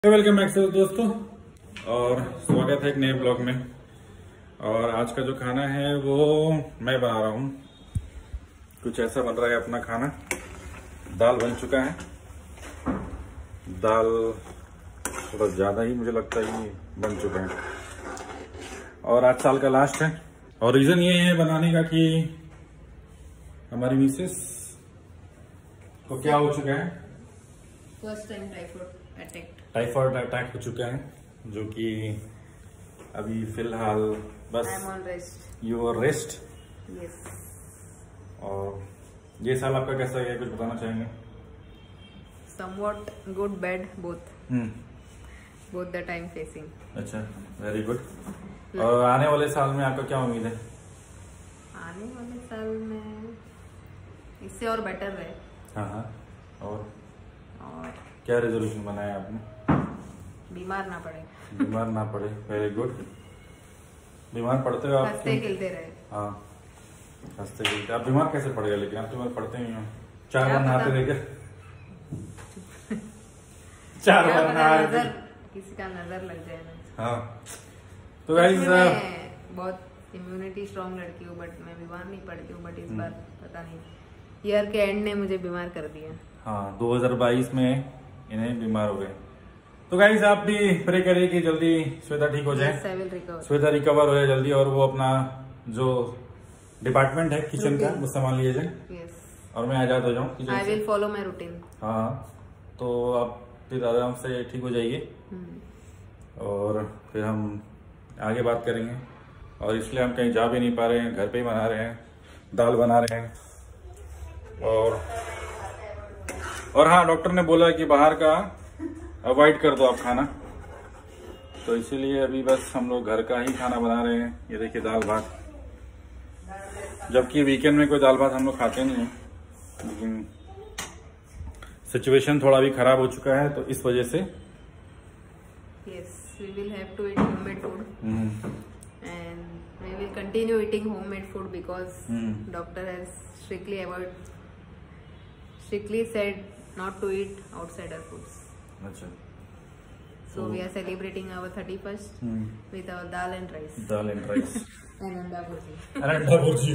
Welcome back से दोस्तों, और स्वागत है एक नए ब्लॉग में। और आज का जो खाना है वो मैं बना रहा हूँ। कुछ ऐसा बन रहा है अपना खाना। दाल बन चुका है। दाल थोड़ा ज़्यादा ही मुझे लगता है बन चुका है। और आज साल का लास्ट है। और रीज़न ये है बनाने का कि हमारी मिसेस को क्या हो चुका है, फर्स्ट टाइम टाइफाइड अटैक हो चुका है, जो कि अभी फिलहाल बस यू आर रेस्ट। यस। और ये साल आपका कैसा है, कुछ बताना चाहेंगे? Somewhat good bad both the time facing. अच्छा, वेरी गुड। और आने वाले साल में आपका क्या उम्मीद है? आने वाले साल में इससे और बेटर रहे। हाँ। और क्या रेजोल्यूशन बनाया आपने? बीमार ना पड़े। बीमार ना पड़े, वेरी गुड। बीमार पड़ते हो आप? हंसते खेलते रहे। हाँ, हंसते खेलते। आप बीमार कैसे पड़ गए? लेकिन आप तो बीमार पड़ते ही हो। 4 बार नहाते लेकर 4 बार नहा, किसी का नजर लग जाए ना। हाँ। तो गाइस, बहुत इम्यूनिटी स्ट्रॉन्ग लड़की हूँ, बट मैं बीमार नहीं पड़ती हूँ। बट इस बार पता नहीं, ईयर के एंड ने मुझे बीमार कर दिया। हाँ, 2022 में इन्हें बीमार हो गए। तो गाइस, आप भी प्रे करिए कि जल्दी श्वेता ठीक हो जाए। श्वेता रिकवर हो जाए जल्दी, और वो अपना जो डिपार्टमेंट है किचन का वो संभाल लिया जाए। और मैं आजाद हो जाऊँ। I will follow my routine. हाँ, तो आप फिर आराम से ठीक हो जाइए, और फिर हम आगे बात करेंगे। और इसलिए हम कहीं जा भी नहीं पा रहे हैं, घर पे ही बना रहे हैं, दाल बना रहे हैं। और हाँ, डॉक्टर ने बोला कि बाहर का अवॉइड कर दो आप खाना, तो इसीलिए अभी बस हम लोग घर का ही खाना बना रहे हैं। ये देखिए, दाल भात। जबकि वीकेंड में कोई दाल भात हम लोग खाते नहीं हैं, लेकिन सिचुएशन थोड़ा भी खराब हो चुका है, तो इस वजह से yes, we will have to eat homemade food. And we will continue eating homemade food because doctor has strictly said not to eat outsider foods. अच्छा। So we are celebrating our 31st with our dal and rice. Dal and rice And anda bhurji. अंडा भुर्जी।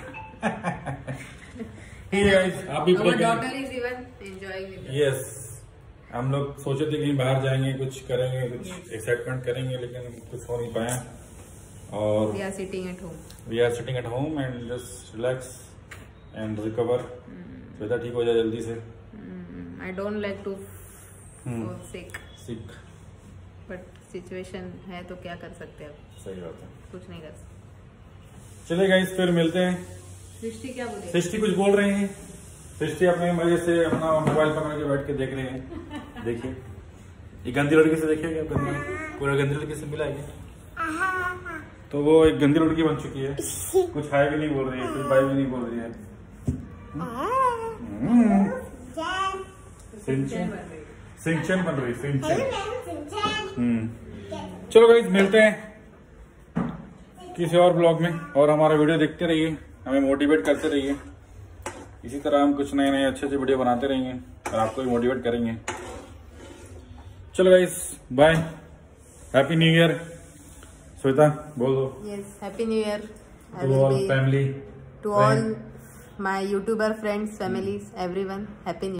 आप भी Our daughter is even enjoying it. Yes. हम लोग सोचे थे कहीं बाहर जाएंगे, कुछ करेंगे, कुछ एक्साइटमेंट करेंगे, लेकिन कुछ हो नहीं पाया। और we are sitting at home and just relax and recover। Shweta ठीक हो जाए जल्दी से। I don't like to fall sick, but situation है तो क्या कर सकते हैं अब। सही बात है, कुछ नहीं कर सकते। चलिए गाइस, फिर मिलते हैं। सृष्टि क्या बोले? सृष्टि कुछ बोल रहे हैं। सृष्टि अपने मजे से अपना मोबाइल पकड़ के बैठ के देख रहे हैं। देखिए, ये गंदी लड़की से देखिए, पूरा गंदी लड़की से मिला है, तो वो एक गंदी लड़की बन चुकी है। कुछ हाय भी नहीं बोल रही है, कुछ बाय भी नहीं बोल रही है। सिंचन बन रही, सिंचन। चलो गाइस, मिलते हैं किसी और ब्लॉग में, और हमारा वीडियो देखते रहिए, हमें मोटिवेट करते रहिए। इसी तरह हम कुछ नए नए अच्छे वीडियो बनाते रहेंगे और आपको भी मोटिवेट करेंगे। चलो guys, bye, happy new year. Shweta बोल दो। Yes, happy new year to all family, to all my YouTuber friends, families, everyone, happy new